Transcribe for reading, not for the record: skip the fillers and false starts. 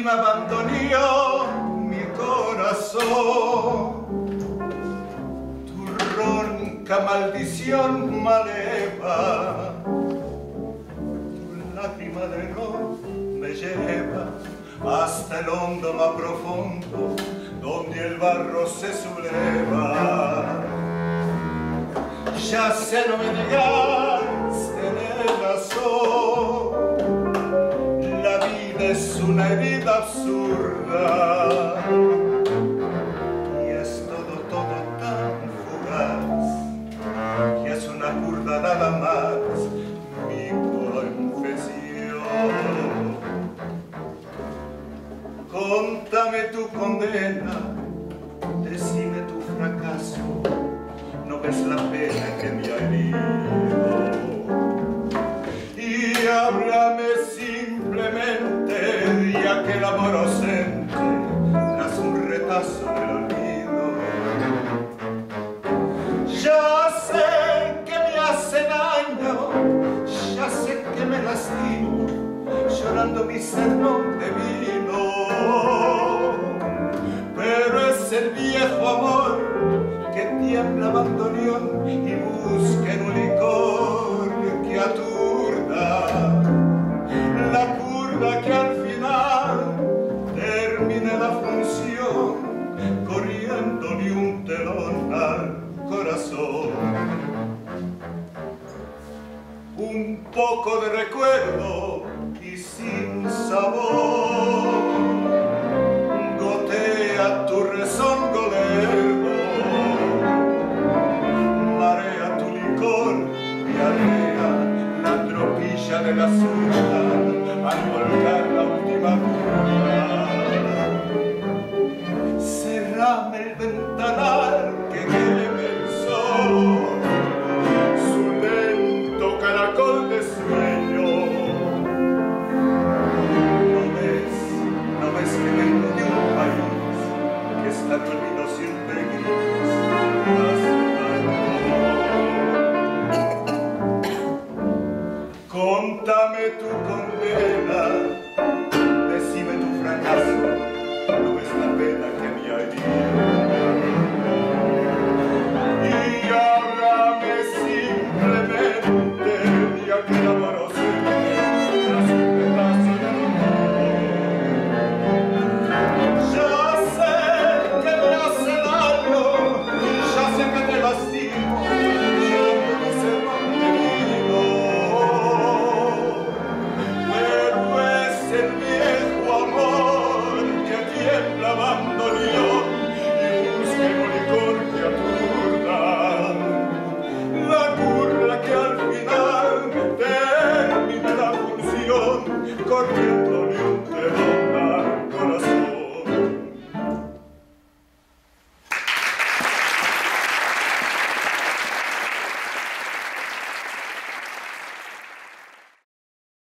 me abandonó mi corazón. Tu ronca maldición maleva, tu lágrima de no me lleva hasta el hondo más profundo, donde el barro se subleva. Ya sé, no me digas, tenés razón, la vida es una herida absurda y es todo tan fugaz que es una curda nada más mi confesión. Contame tu condena, decime tu fracaso, no ves la pena que me ha herido, y háblame simplemente de aquel amor ausente tras un retazo del olvido. Ya sé que me hace daño, ya sé que me lastimo, llorando mi sermón de vino, pero es el viejo amor que tiembla bandoneón y busca en un licor que aturda, la curda que al final termine la función corriéndole un telón al corazón. Un poco de recuerdo y sin sabor gotea tu rezongo lerdo, marea tu licor y arrea la tropilla de la azúcar al volcar la última curva. Cerrame el ventanal que queme el sol, su lento caracol de sueño. No ves que vengo de un país que está en olvido siempre gris. Contame tu condena, decime tu fracaso, no ves la pena que me ha herido, y háblame simplemente de aquel amor ausente tras un pedazo de olvido. Ya sé que me hace daño, ya sé que te lastimo, llorando mi sermón de vino, pero es el viejo amor que tiembla bandoneón y busca en un licor que aturda, la curva que al final termina la función corriendo